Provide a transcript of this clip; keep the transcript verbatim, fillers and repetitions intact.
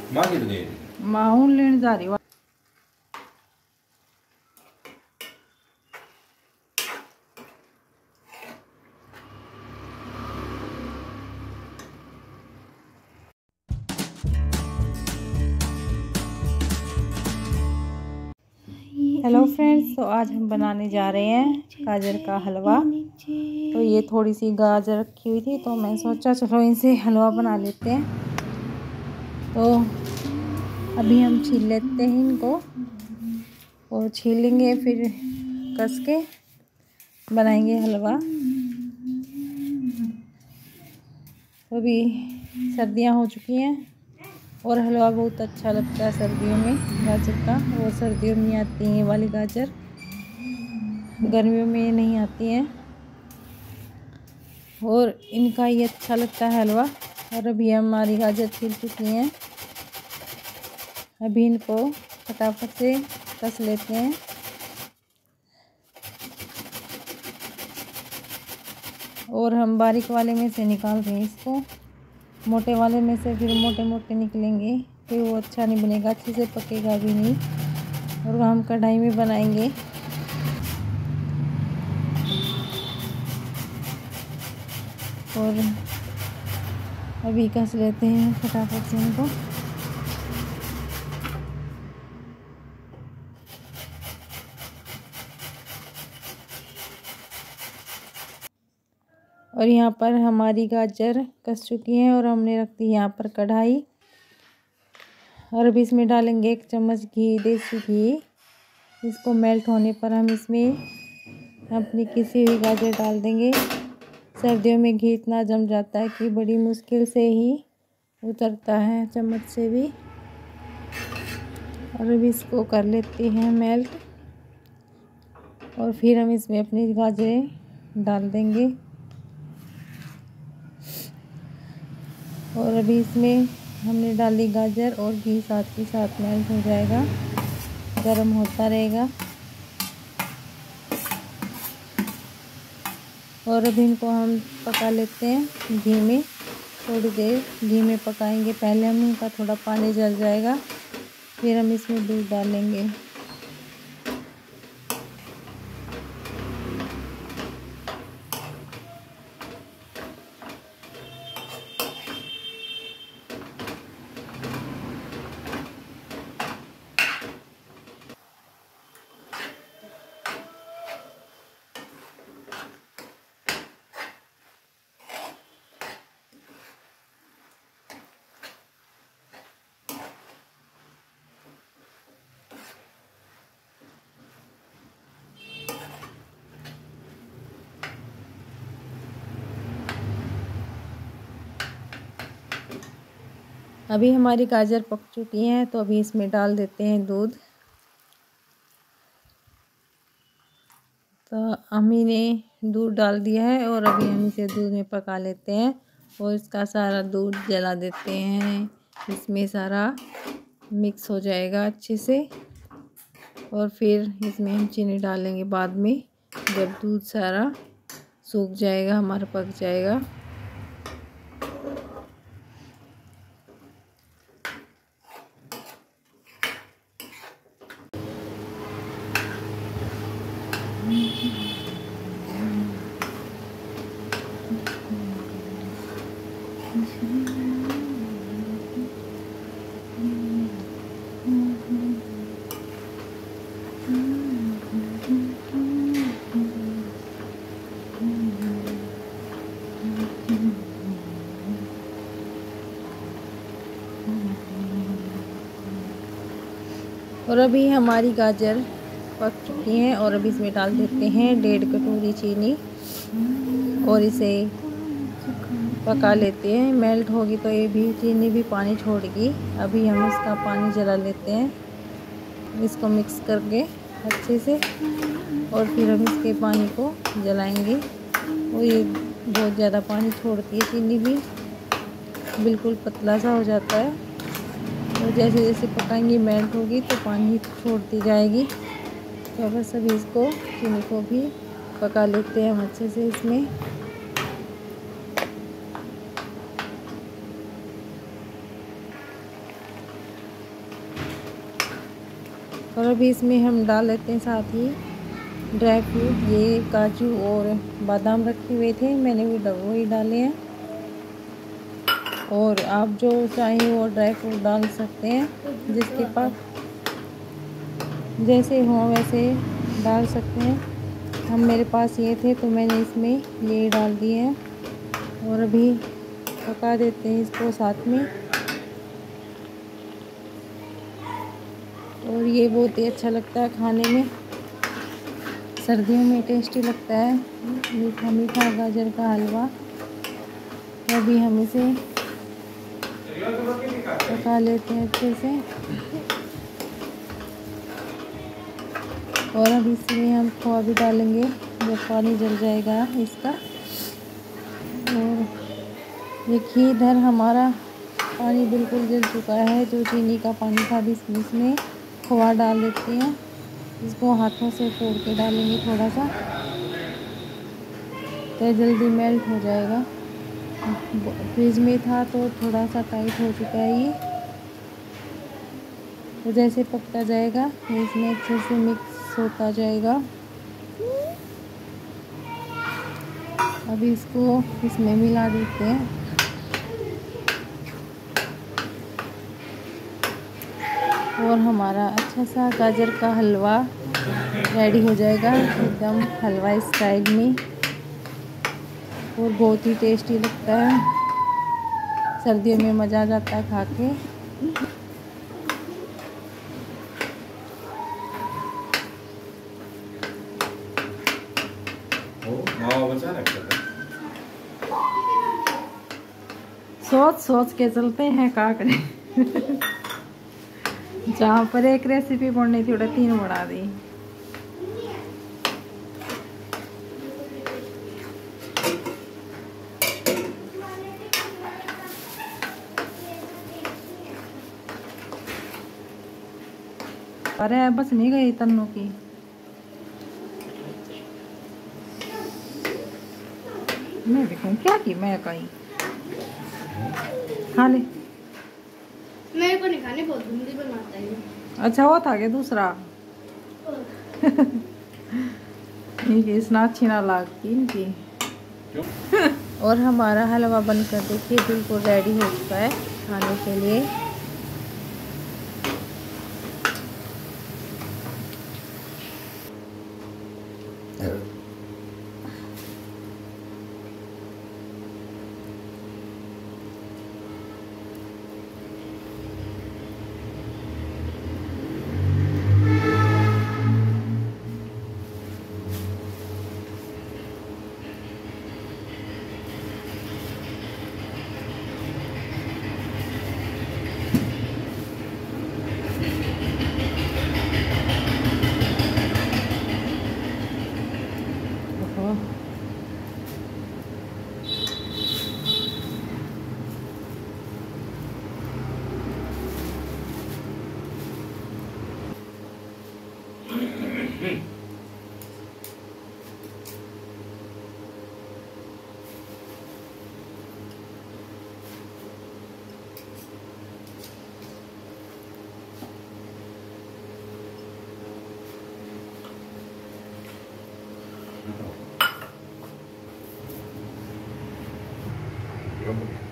माँ किधर गई? माँ हूँ लेने जा रही हूँ। हेलो फ्रेंड्स, तो आज हम बनाने जा रहे हैं गाजर का हलवा। तो ये थोड़ी सी गाजर रखी हुई थी तो मैं सोचा चलो इनसे हलवा बना लेते हैं। तो अभी हम छील लेते हैं इनको और छीलेंगे, फिर कस के बनाएंगे हलवा। अभी सर्दियां हो चुकी हैं और हलवा बहुत अच्छा लगता है सर्दियों में गाजर का। और सर्दियों में आती है ये वाली गाजर, गर्मियों में नहीं आती हैं। और इनका ये अच्छा लगता है हलवा। और अभी हमारी गाजर छिल चुकी हैं, अभी इनको फटाफट से कस लेते हैं। और हम बारीक वाले में से निकाल रहे हैं इसको, मोटे वाले में से फिर मोटे मोटे निकलेंगे, फिर वो अच्छा नहीं बनेगा, अच्छे से पकेगा भी नहीं। और हम कढ़ाई में बनाएंगे। और अभी कस लेते हैं फटाफट से इनको। और यहाँ पर हमारी गाजर कस चुकी है और हमने रख दी यहाँ पर कढ़ाई। और अभी इसमें डालेंगे एक चम्मच घी, देसी घी। इसको मेल्ट होने पर हम इसमें अपनी किसी हुई गाजर डाल देंगे। सर्दियों में घी इतना जम जाता है कि बड़ी मुश्किल से ही उतरता है चम्मच से भी। और अभी इसको कर लेते हैं मेल्ट। और फिर हम इसमें अपनी गाजरें डाल देंगे। और अभी इसमें हमने डाली गाजर और घी साथ के साथ मेल्ट हो जाएगा, गरम होता रहेगा। और अभी इनको हम पका लेते हैं घी में, थोड़ी देर घी में पकाएंगे। पहले हम इनका थोड़ा पानी जल जाएगा, फिर हम इसमें दूध डालेंगे। अभी हमारी गाजर पक चुकी है तो अभी इसमें डाल देते हैं दूध। तो अम्मी ने दूध डाल दिया है और अभी हम इसे दूध में पका लेते हैं। और इसका सारा दूध जला देते हैं, इसमें सारा मिक्स हो जाएगा अच्छे से। और फिर इसमें हम चीनी डालेंगे बाद में, जब दूध सारा सूख जाएगा, हमारा पक जाएगा। और अभी हमारी गाजर पक चुकी हैं और अभी इसमें डाल देते हैं डेढ़ कटोरी चीनी और इसे पका लेते हैं। मेल्ट होगी तो ये भी चीनी भी पानी छोड़ेगी। अभी हम इसका पानी जला लेते हैं, इसको मिक्स करके अच्छे से। और फिर हम इसके पानी को जलाएंगे। और ये बहुत ज़्यादा पानी छोड़ती है चीनी भी, बिल्कुल पतला सा हो जाता है। और जैसे जैसे पकाएंगे मेल्ट होगी तो पानी छोड़ती जाएगी। तो बस अभी इसको चीनी को भी पका लेते हैं हम अच्छे से इसमें। और अभी इसमें हम डाल लेते हैं साथ ही ड्राई फ्रूट। ये काजू और बादाम रखे हुए थे, मैंने वो वही डाले हैं। और आप जो चाहें वो ड्राई फ्रूट डाल सकते हैं, जिसके पास जैसे हो वैसे डाल सकते हैं। हम मेरे पास ये थे तो मैंने इसमें ये डाल दिए हैं। और अभी पका देते हैं इसको साथ में। और ये बहुत ही अच्छा लगता है खाने में, सर्दियों में टेस्टी लगता है मीठा मीठा गाजर का हलवा। अभी हम इसे पका लेते हैं अच्छे से। और अब इसमें हम खोआ भी डालेंगे जब पानी जल जाएगा इसका। और देखिए इधर हमारा पानी बिल्कुल जल चुका है, जो चीनी का पानी था। भी इसमें खोआ डाल देते हैं, इसको हाथों से फोड़ के डालेंगे थोड़ा सा, तो जल्दी मेल्ट हो जाएगा। फ्रिज में था तो थोड़ा सा टाइट हो चुका है ये, तो जैसे पकता जाएगा इसमें अच्छे से मिक्स होता जाएगा। अभी इसको इसमें मिला देते हैं। और हमारा अच्छा सा गाजर का हलवा रेडी हो जाएगा, एकदम हलवा स्टाइल में। और बहुत ही टेस्टी लगता है, सर्दियों में मज़ा आ जाता है खा के। सोच सोच के चलते हैं का करें। जहाँ पर एक रेसिपी पढ़नी थी उड़ा तीन बना दी। अरे बस नहीं गई तन्नों की। मैं देखूं क्या की मैं कहीं खा ले। मेरे को नहीं खाने, बहुत गंदी बनाता है। अच्छा वो था क्या दूसरा? इतना अच्छी ना लगती इनकी। और हमारा हलवा बनकर देखिए बिल्कुल रेडी हो चुका है खाने के लिए। Vamos.